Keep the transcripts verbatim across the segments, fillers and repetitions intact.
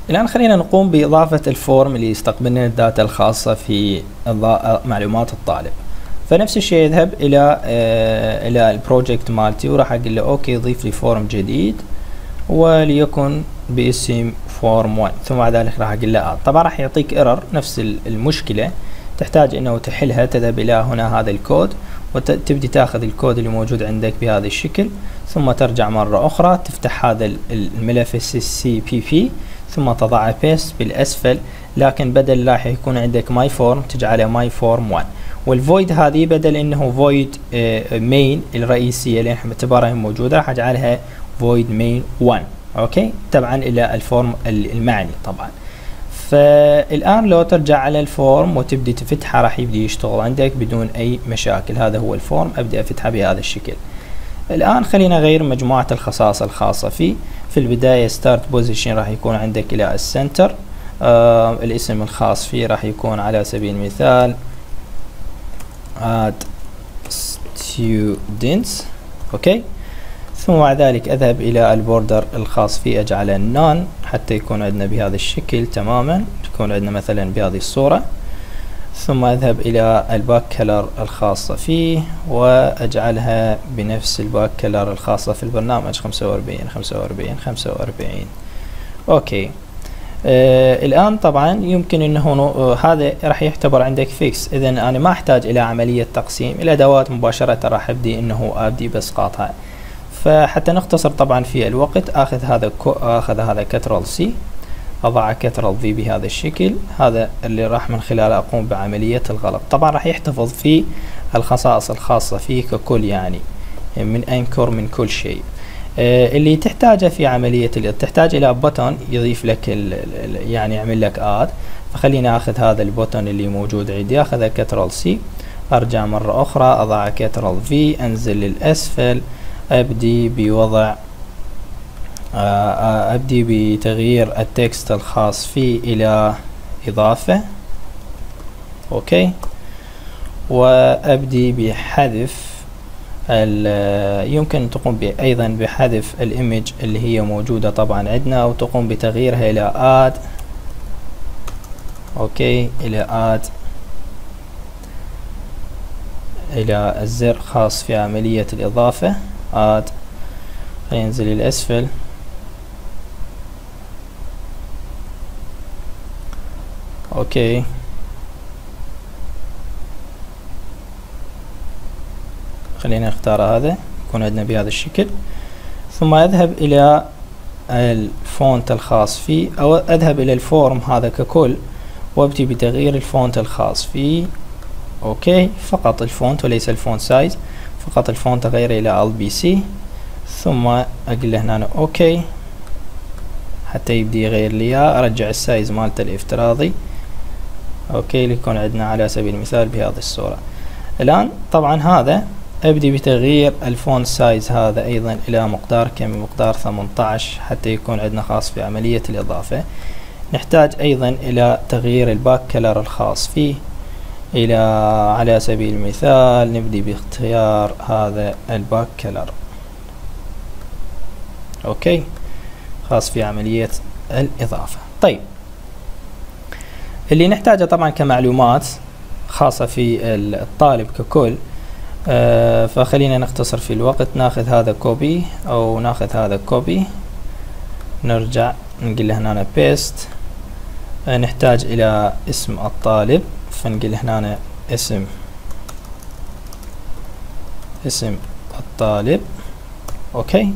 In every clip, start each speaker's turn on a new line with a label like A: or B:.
A: الآن خلينا نقوم بإضافة الفورم اللي يستقبلنا الداتا الخاصة في معلومات الطالب. فنفس الشيء يذهب إلى آه إلى البروجكت مالتي وراح أقول له أوكي ضيف لي فورم جديد وليكن باسم فورم واحد، ثم بعد ذلك راح أقول له آه. طبعا راح يعطيك ايرور نفس المشكلة، تحتاج إنه تحلها. تذهب إلى هنا هذا الكود وتبدي تاخذ الكود اللي موجود عندك بهذا الشكل، ثم ترجع مرة أخرى تفتح هذا الملف سي بي بي ثم تضعه بيست بالأسفل، لكن بدل لا يكون عندك ماي فورم تجعله ماي فورم واحد. والفويد هذه بدل انه فويد مين الرئيسية اللي احنا باعتبارها موجودة راح اجعلها فويد مين واحد. اوكي، تبعا الى الفورم المعني طبعا. فالان لو ترجع على الفورم وتبدي تفتحه راح يبدي يشتغل عندك بدون اي مشاكل. هذا هو الفورم، ابدي افتحه بهذا الشكل. الان خلينا نغير مجموعة الخصائص الخاصة فيه. في البداية ستارت بوزيشن راح يكون عندك الى السنتر. آه الاسم الخاص فيه راح يكون على سبيل المثال add students. اوكي، ثم بعد ذلك اذهب الى البوردر الخاص فيه اجعله none حتى يكون عندنا بهذا الشكل تماما، تكون عندنا مثلا بهذه الصورة. ثم اذهب الى الباك كلر الخاصة فيه واجعلها بنفس الباك كلر الخاصة في البرنامج خمسة وأربعين خمسة وأربعين خمسة وأربعين. اوكي، آه الآن طبعا يمكن انه آه هذا راح يعتبر عندك فيكس، اذا انا ما احتاج الى عملية تقسيم. الادوات مباشرة راح ابدي انه ابدي باسقاطها. فحتى نختصر طبعا في الوقت اخذ هذا اخذ هذا كترل سي، اضع كترل في بهذا الشكل، هذا اللي راح من خلاله اقوم بعملية الغلق. طبعا راح يحتفظ في الخصائص الخاصة فيه ككل، يعني من انكر من كل شيء. آه اللي تحتاجه في عملية تحتاج الى بوتون يضيف لك يعني يعمل لك اد. فخلينا اخذ هذا البوتون اللي موجود عندي، اخذ كترل سي، ارجع مرة اخرى اضع كترل في، انزل للاسفل، ابدي بوضع آه ابدي بتغيير التكست الخاص فيه الى اضافة. اوكي، وابدي بحذف يمكن تقوم ايضا بحذف الايمج اللي هي موجودة طبعا عندنا، او تقوم بتغييرها الى اد. اوكي، الى اد الى الزر خاص في عملية الاضافة اد. خلينا ننزل الاسفل. اوكي، خلينا نختار هذا يكون عندنا بهذا الشكل. ثم اذهب الى الفونت الخاص فيه، او اذهب الى الفورم هذا ككل وابتدي بتغيير الفونت الخاص فيه. اوكي، فقط الفونت وليس الفونت سايز، فقط الفونت اغيره الى ال بي سي، ثم اقول له هنا اوكي حتى يبدي يغير لي اياه. ارجع السايز مالته الافتراضي. اوكي، ليكون عندنا على سبيل المثال بهذه الصورة. الان طبعا هذا ابدي بتغيير الفونت سايز هذا ايضا الى مقدار كم، مقدار ثمانية عشر حتى يكون عندنا خاص في عملية الاضافة. نحتاج ايضا الى تغيير الباك كلر الخاص فيه الى على سبيل المثال نبدي باختيار هذا الباك كلر. اوكي، خاص في عملية الاضافة. طيب، اللي نحتاجه طبعا كمعلومات خاصة في الطالب ككل. آه فخلينا نختصر في الوقت، ناخذ هذا كوبي او ناخذ هذا كوبي، نرجع نقول له هنا بيست. آه نحتاج الى اسم الطالب، فنقول هنا اسم اسم الطالب. اوكي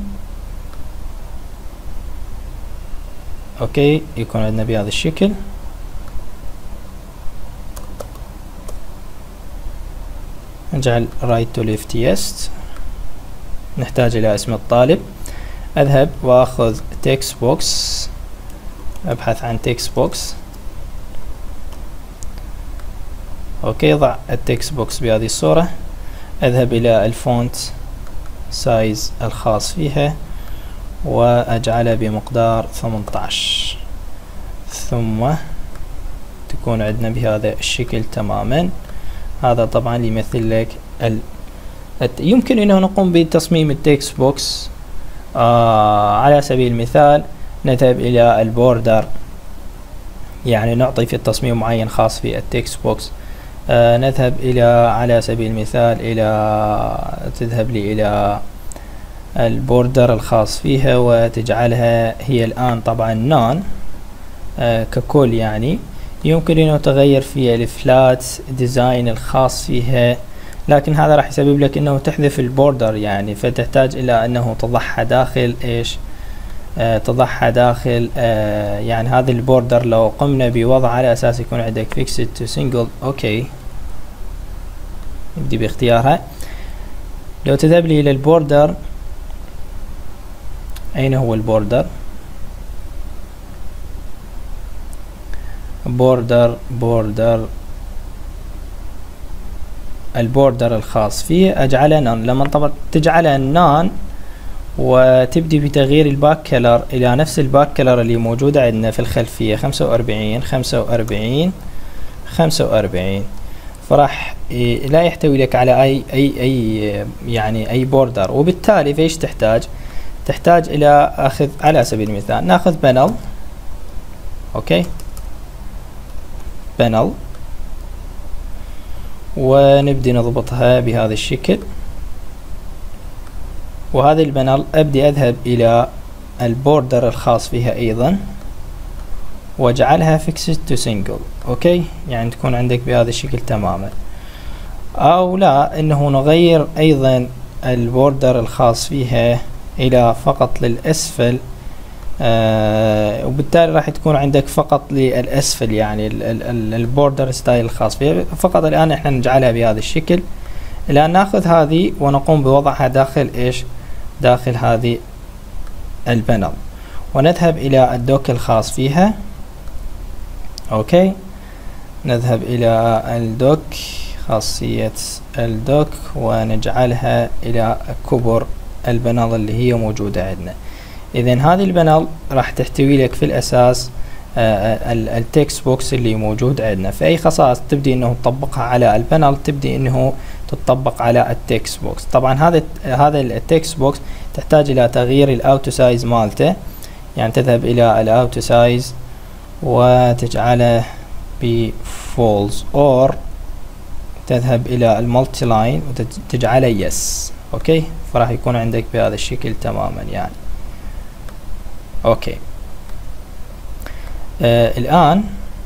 A: اوكي يكون عندنا بهذا الشكل. نجعل right to left yes. نحتاج الى اسم الطالب، اذهب واخذ text box، ابحث عن text box. اوكي، ضع التكست بوكس بهذه الصورة، اذهب الى الفونت سايز الخاص فيها واجعله بمقدار ثمانية عشر، ثم تكون عندنا بهذا الشكل تماما. هذا طبعا يمثل لك ال... يمكن انه نقوم بتصميم التكست بوكس. آه على سبيل المثال نذهب الى البوردر يعني نعطي في التصميم معين خاص في التكست بوكس. آه نذهب إلى على سبيل المثال إلى تذهب لي إلى البوردر الخاص فيها وتجعلها هي الآن طبعا نون آه ككل، يعني يمكن أن تغير في الفلات ديزاين الخاص فيها، لكن هذا راح يسبب لك أنه تحذف البوردر، يعني فتحتاج إلى أنه تضعها داخل إيش آه تضعها داخل آه يعني هذا البوردر لو قمنا بوضع على أساس يكون عندك fixed to single. أوكي نبدي باختيارها. لو تذهب لي إلى البوردر، أين هو البوردر؟ بوردر بوردر البوردر الخاص فيه أجعله نون. لما طبعا تجعله نون وتبدي بتغيير الباك كلر إلى نفس الباك كلر اللي موجودة عندنا في الخلفية خمسة وأربعين خمسة وأربعين خمسة وأربعين، فراح لا يحتوي لك على أي أي أي يعني أي بوردر، وبالتالي فايش تحتاج؟ تحتاج إلى أخذ على سبيل المثال ناخذ بانل. أوكي بانل ونبدي نضبطها بهذا الشكل، وهذه البانل أبدي أذهب إلى البوردر الخاص فيها أيضا واجعلها fixed to single. أوكي يعني تكون عندك بهذا الشكل تماما، أو لا إنه نغير أيضا البوردر الخاص فيها إلى فقط للأسفل، آه وبالتالي راح تكون عندك فقط للأسفل، يعني البوردر ستايل الخاص فيها فقط. الآن احنا نجعلها بهذا الشكل. الآن ناخذ هذه ونقوم بوضعها داخل ايش؟ داخل هذه البانل، ونذهب إلى الدوك الخاص فيها. أوكي نذهب إلى الدوك، خاصية الدوك، ونجعلها إلى كبر البانل اللي هي موجودة عندنا. إذن هذه البانل راح تحتوي لك في الأساس التكست بوكس اللي موجود عندنا. في أي خصائص تبدي إنه تطبقها على البانل تبدي إنه تطبق على التكست بوكس. طبعا هذا هذا التكست بوكس تحتاج إلى تغيير الأوتو سايز مالته، يعني تذهب إلى الأوتو سايز وتجعله بفولز، أور تذهب إلى المالتي لاين وتجعله يس. أوكي فراح يكون عندك بهذا الشكل تماما يعني. أوكي آه الآن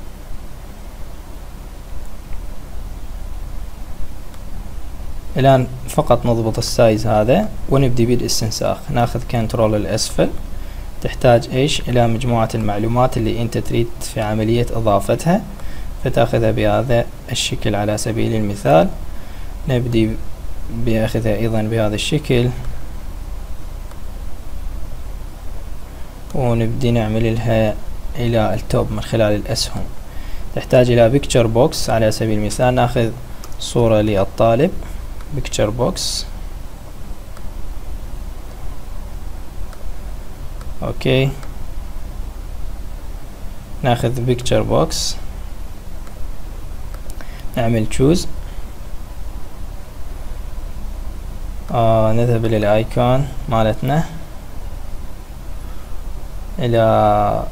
A: الآن فقط نضبط السايز هذا ونبدي بالاستنساخ. ناخذ كنترول الأسفل، تحتاج إيش؟ إلى مجموعة المعلومات اللي أنت تريد في عملية إضافتها، فتأخذها بهذا الشكل على سبيل المثال. نبدي بأخذها أيضا بهذا الشكل، ونبدي نعمل لها إلى التوب من خلال الأسهم. تحتاج إلى بيكتشر بوكس على سبيل المثال، ناخذ صورة للطالب بيكتشر بوكس. أوكي ناخذ بيكتشر بوكس، نعمل تشوز، آه نذهب إلى الأيكون مالتنا، إلى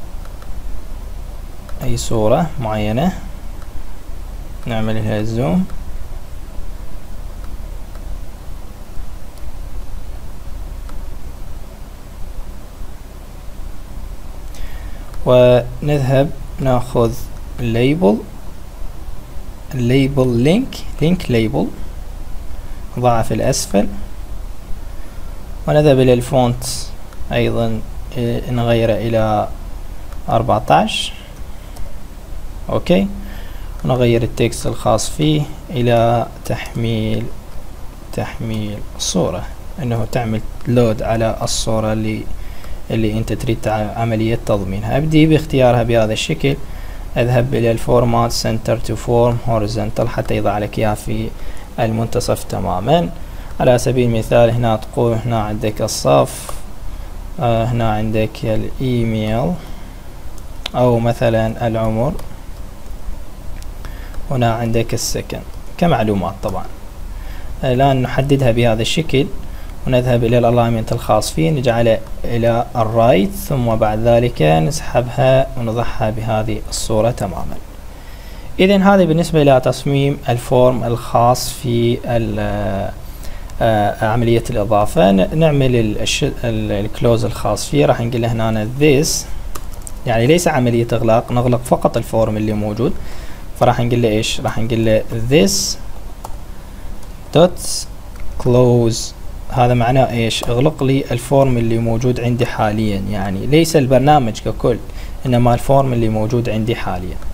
A: أي صورة معينة نعمل لها زوم، ونذهب ناخذ الليبل الليبل لينك لينك ليبل نضعه في الأسفل، ونذهب إلى الفونت أيضا نغيره إلى أربعة عشر. أوكي ونغير التكست الخاص فيه إلى تحميل تحميل الصورة، أنه تعمل لود على الصورة اللي اللي أنت تريد عملية تضمينها. أبدي باختيارها بهذا الشكل، أذهب إلى الفورمات سنتر تو فورم هوريزونتال حتى يضع لك إياها في المنتصف تماما. على سبيل المثال هنا تقول هنا عندك الصف، آه هنا عندك الإيميل أو مثلا العمر، هنا عندك السكن كمعلومات. طبعا الآن نحددها بهذا الشكل ونذهب إلى الألاينمنت الخاص فيه، نجعله إلى الرايت، ثم بعد ذلك نسحبها ونضعها بهذه الصورة تماما. إذن هذا بالنسبة إلى تصميم الفورم الخاص في عملية الإضافة. نعمل الكلوز الخاص فيه، راح نقول له هنا this، يعني ليس عملية إغلاق، نغلق فقط الفورم اللي موجود. فراح نقول له إيش؟ راح نقول له this dot close. هذا معناه إيش؟ اغلق لي الفورم اللي موجود عندي حاليا، يعني ليس البرنامج ككل، إنما الفورم اللي موجود عندي حاليا.